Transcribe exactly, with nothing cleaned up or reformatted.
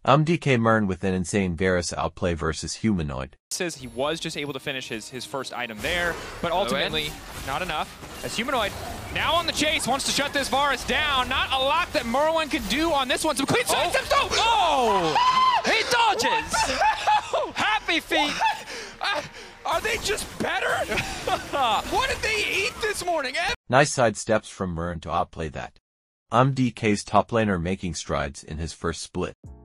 M D K Myrwn with an insane Varus outplay versus Humanoid. Says he was just able to finish his, his first item there, but ultimately not enough. As Humanoid now on the chase, wants to shut this Varus down. Not a lot that Myrwn can do on this one. Some clean oh. steps. Oh! oh! He dodges! Happy feet! Uh, are they just better? What did they eat this morning? Nice side steps from Myrwn to outplay that. M D K's top laner making strides in his first split.